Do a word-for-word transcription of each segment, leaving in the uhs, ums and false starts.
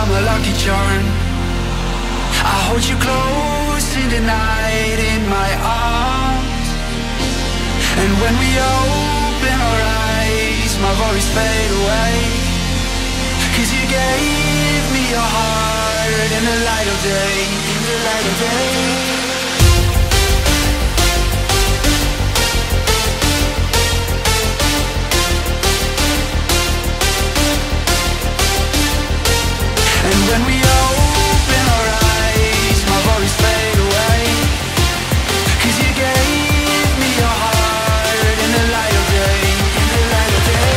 I'm a lucky charm. I hold you close in the night in my arms. And when we open our eyes, my worries fade away. Cause you gave me your heart in the light of day, in the light of day. And when we open our eyes, my worries fade away. Cause you gave me your heart in the light of day, in the light of day.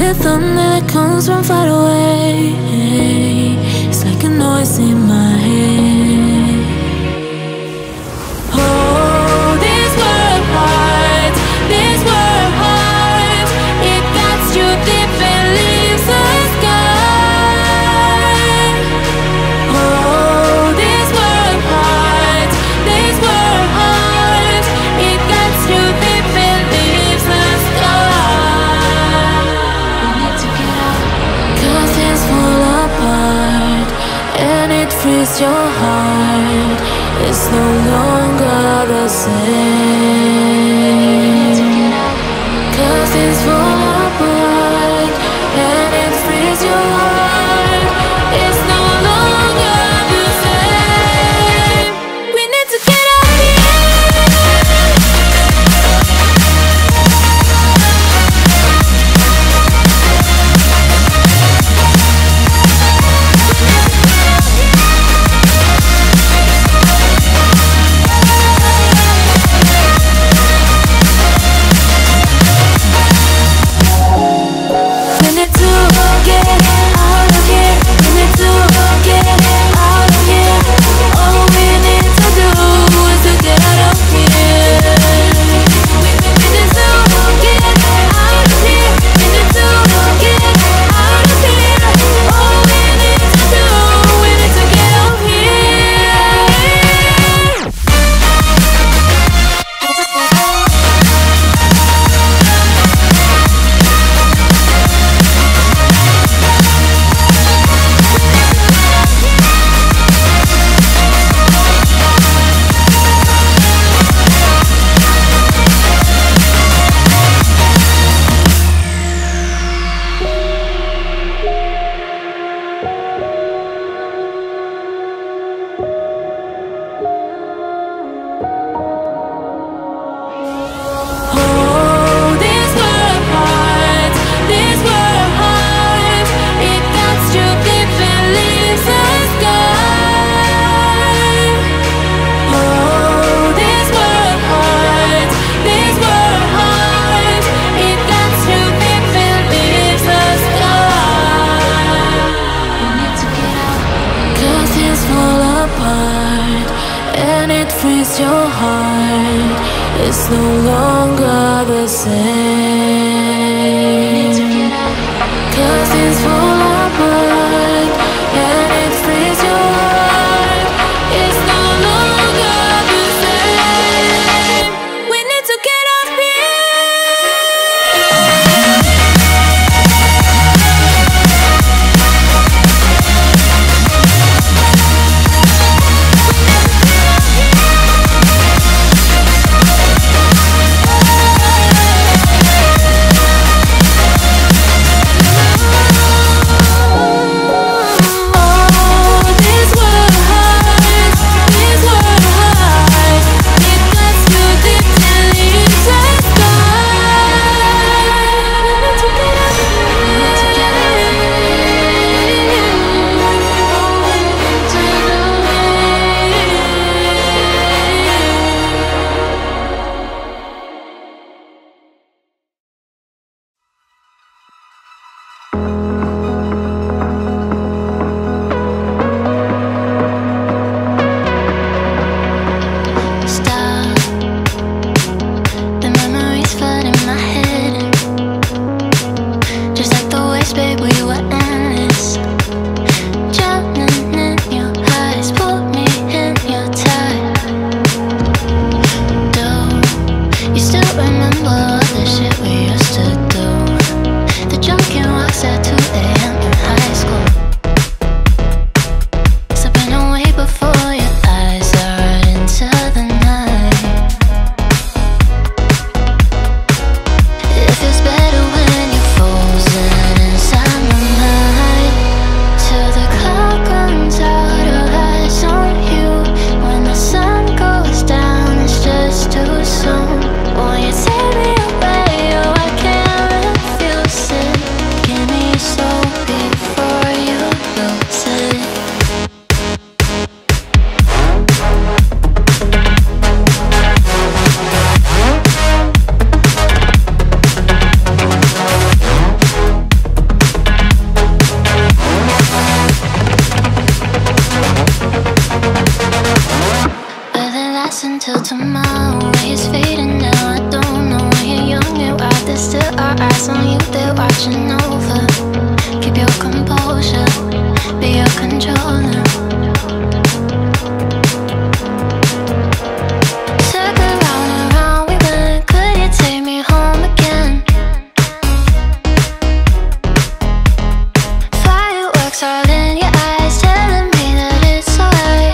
rhythm that comes from far away. It's like a noise in my head. Oh, this world heart, this world heart, it gets you deep and leaves the sky. Oh, this world heart, this world heart, it gets you deep and leaves the sky. We need to get out, 'cause things fall apart and it frees your heart. It's no longer the same. 'Cause things fall apart and it frees your heart. It's no longer the same. We need to get out your heart. It's no longer the same. 'Cause things fall apart and it frees your heart. It's no longer the same. We need to get up here. there watching over. Keep your composure, be your controller. Circle round and round we went. Could you take me home again? Fireworks all in your eyes, telling me that it's alright.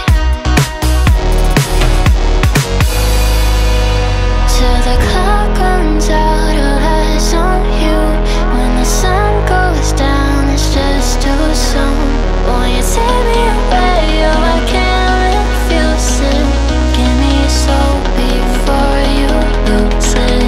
Till the clock runs out of eyes on you. When the sun goes down, it's just too soon. Won't you take me away? Oh, I can't refuse it. Give me your soul before you lose it.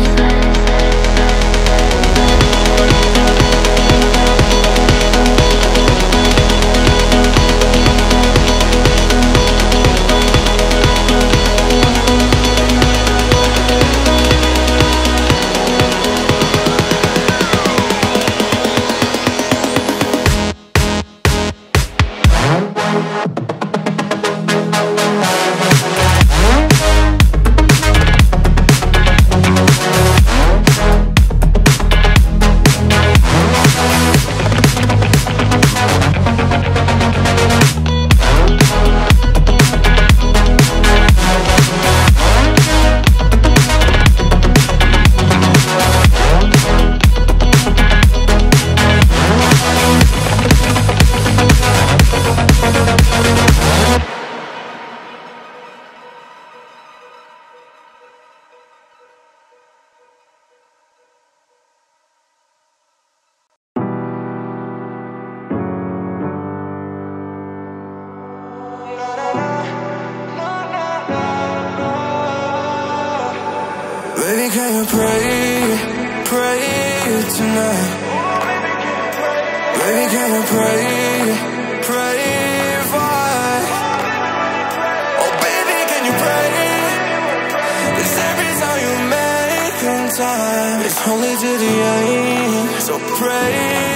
Baby, can you pray, pray tonight? Baby, can you pray, pray for us? Oh, baby, can you pray? 'Cause every time you make in time, it's only to the end. So pray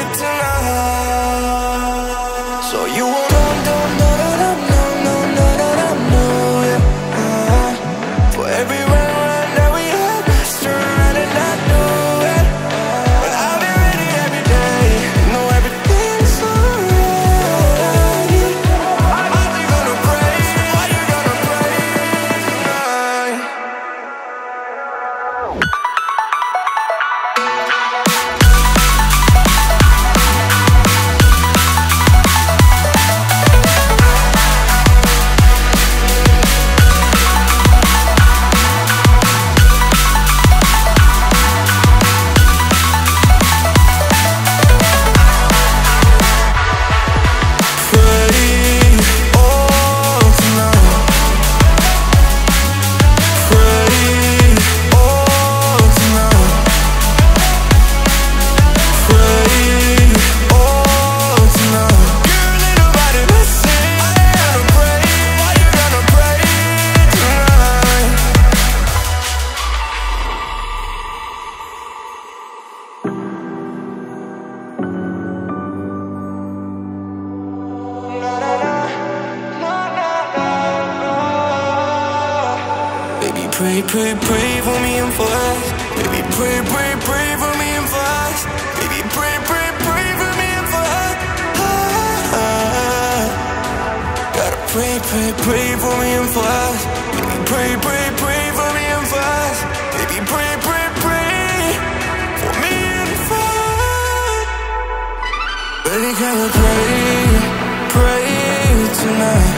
tonight. So you won't know, no, no, no, no, no, no, no, no, no, yeah. For every round that we had, turn and I know it. But I'll be ready every day. Know everything's alright. Are you gonna pray? Are you gonna pray tonight? Pray, pray, pray for me and for us. Baby, pray, pray, pray for me and for us. Baby, pray, pray, pray for me and for us. Ah, ah. Gotta pray, pray, pray for me and for us. Baby, pray, pray, pray for me and for us. Baby, pray, pray, pray for me and for us. Baby, can you pray, pray tonight?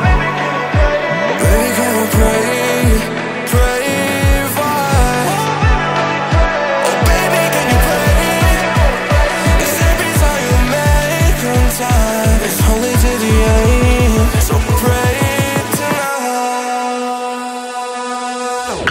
Baby, can you pray? Pray for us. Oh, baby, can you pray? 'Cause every time you make in time, it's only to the end. So pray tonight.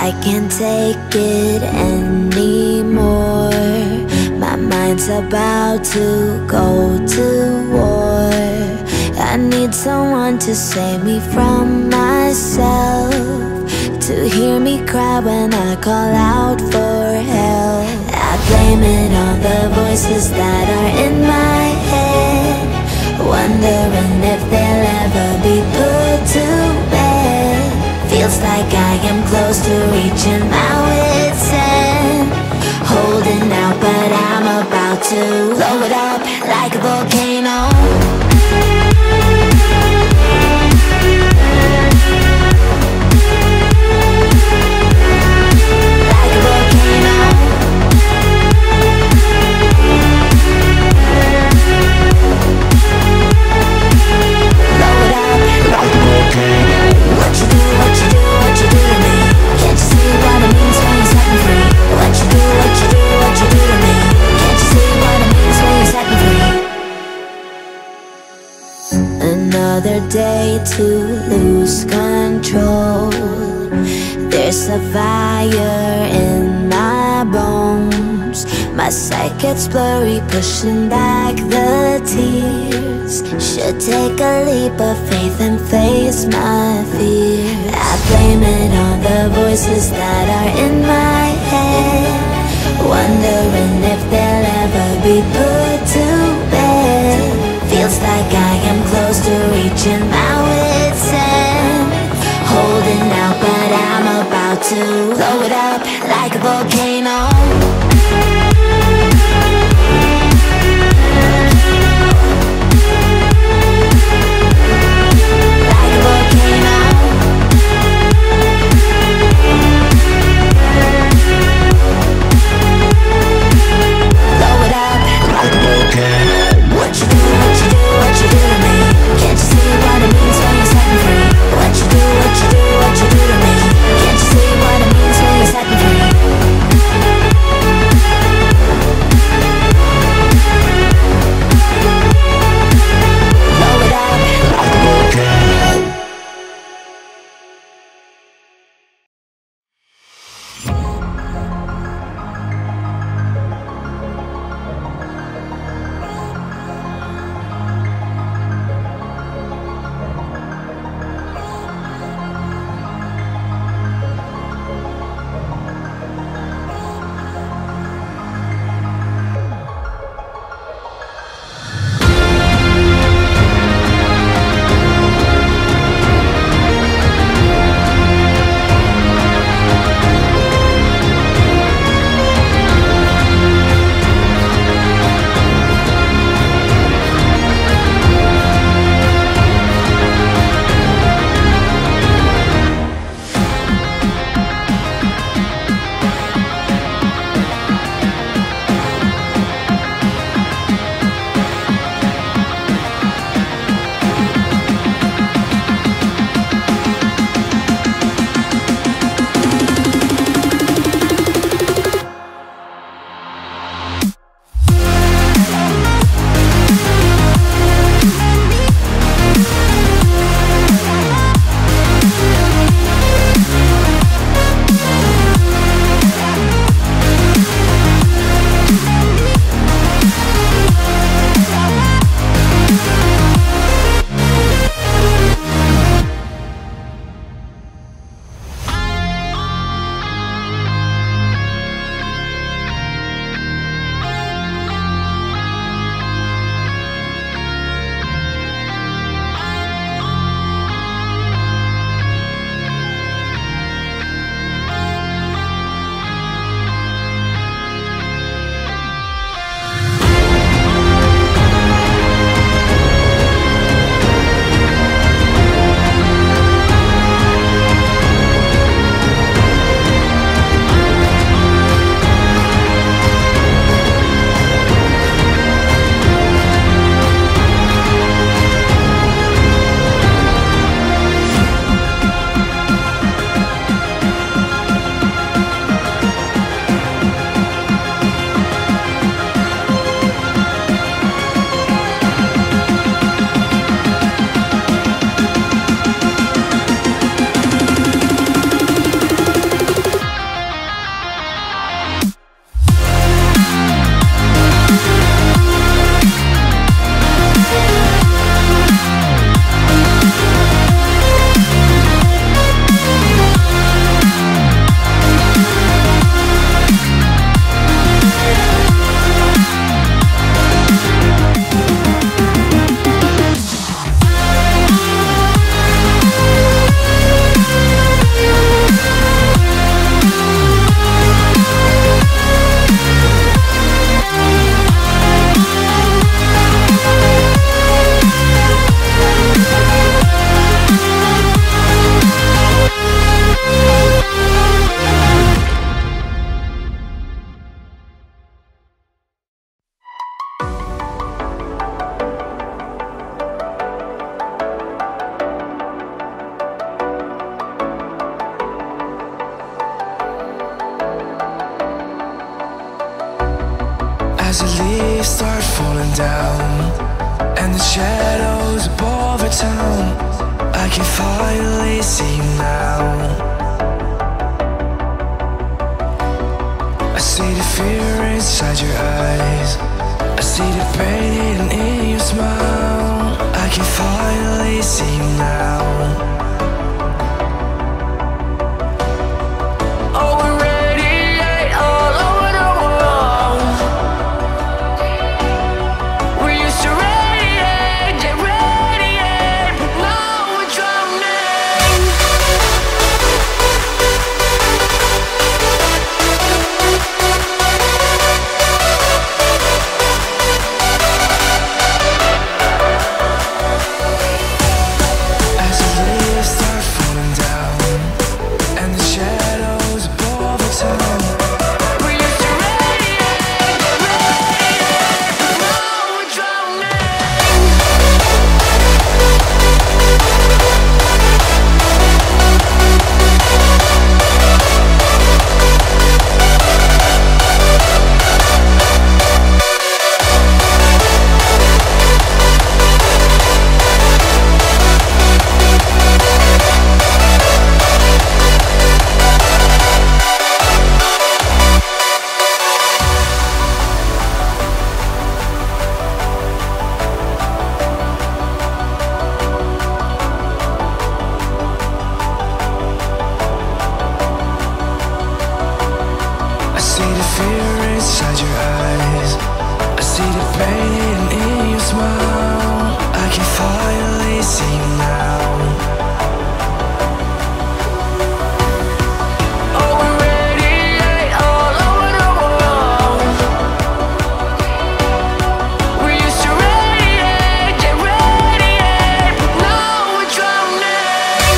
I can't take it anymore. My mind's about to go to war. I need someone to save me from myself, to hear me cry when I call out for help. I blame it on the voices that are in my head, wondering if they'll ever be put to bed. Feels like I am close to reaching my wit's end, holding out but I'm about to blow it up like a volcano. Another day to lose control. There's a fire in my bones. My sight gets blurry, pushing back the tears. Should take a leap of faith and face my fear. I blame it on the voices that are in my head, wondering if they'll ever be put to bed. Feels like I am close to reaching my wit's end, holding out but I'm about to blow it up like a volcano. Like a volcano. Blow it up like a volcano. What you do, what you do, what you do to me? Can't you see what it means when you set me free? What you do, what you do, what you do to me? Can't you see what it means when you set me free? As the leaves start falling down and the shadows above the town, I can finally see you now. I see the fear inside your eyes, I see the pain hidden in your smile. I can finally see you now. Oh, we radiate all over the world. We used to radiate, yeah, radiate, but now we're drowning. As the leaves start falling down and the shadows above the town, we used to radiate, yeah, radiate, but now we're drowning. I see the fear inside your eyes, I see the pain hidden in your smile. I can finally see you now. Oh, we radiate all over the world. We used to radiate, yeah, radiate, but now we're drowning.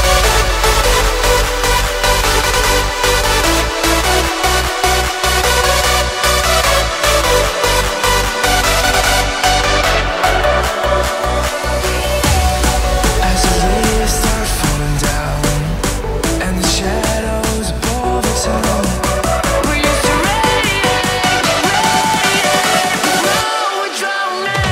As the leaves start falling down and the shadows above the town, we used to radiate, yeah, radiate, but now we're drowning.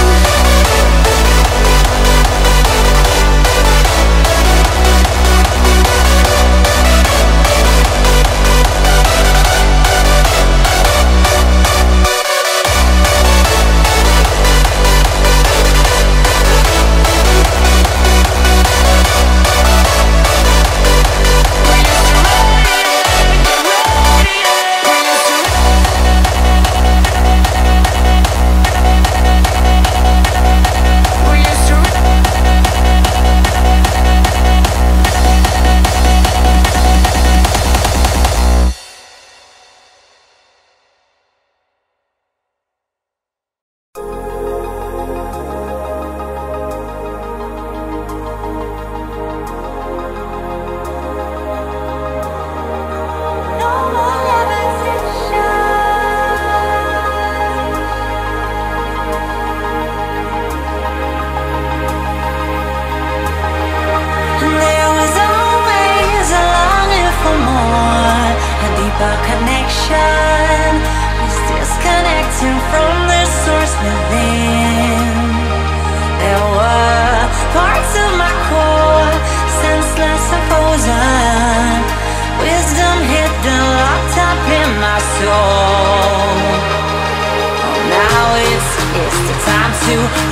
There was always a longing for more, a deeper connection. Was disconnecting from the source within. There were parts of my core, senseless and frozen. Wisdom hidden, locked up in my soul. Oh, now it's it's the time to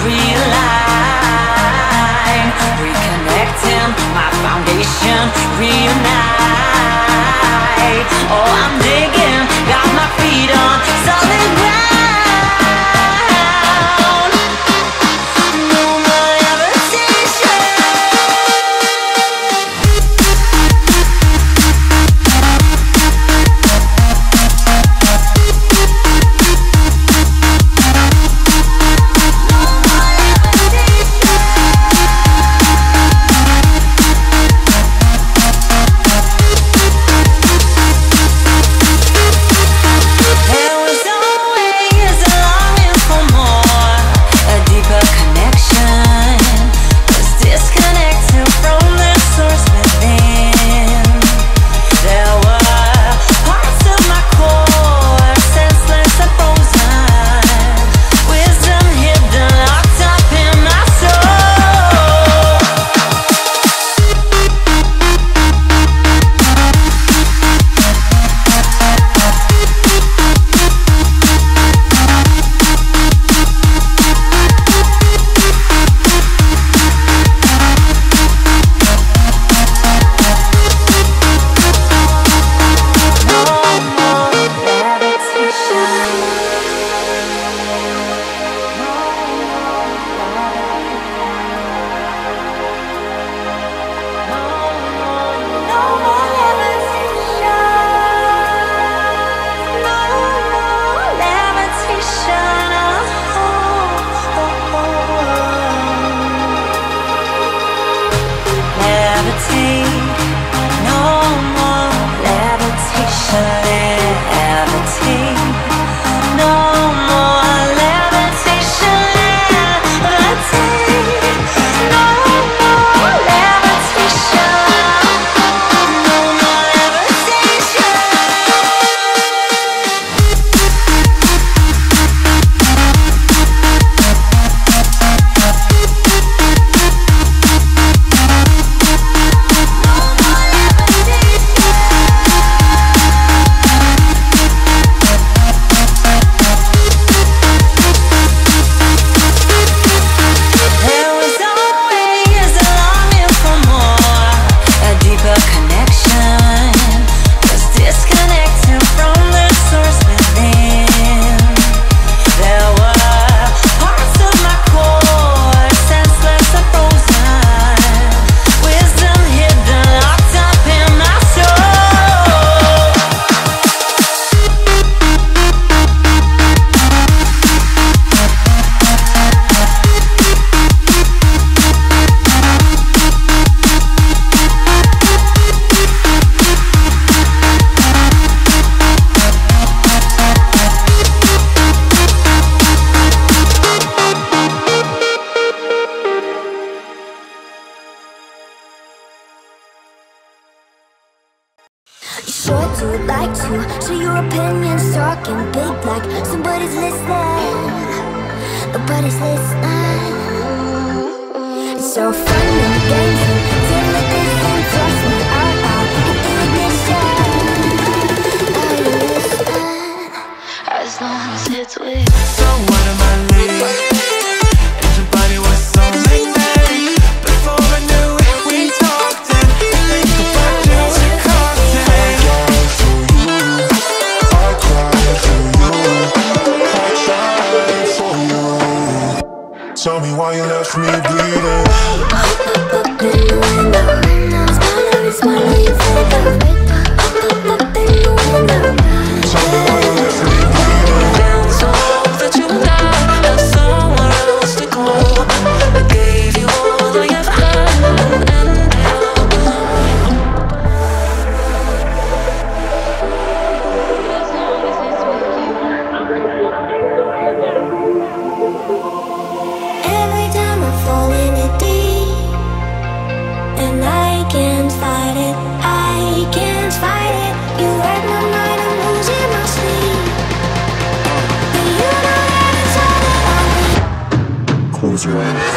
realign, reconnecting my foundation, reunite. Oh, I'm digging, got my feet on solid ground. No more levitation. I your opinions, talking big like somebody's listening. Nobody's listening. It's so fun in the games until it isn't. Trust me, out, out, hit the ignition. Are you listening? As long as it's with. So what am I late? And your body was so magnetic. Before I knew it, we talked and think about you and cocktail. I cried for you, I cried for you. Tell me why you left me bleeding. Up, up in the window, smaller and smaller you fade up. Up, up in the window. Tell me why you left me bleeding. Then so that you died, have somewhere else to go. I gave you all I ever had, and Every time I fall in it deep, and I can't fight it, I can't fight it. You hurt my mind, I'm losing my sleep. And you know that it's all that I need. Close your eyes.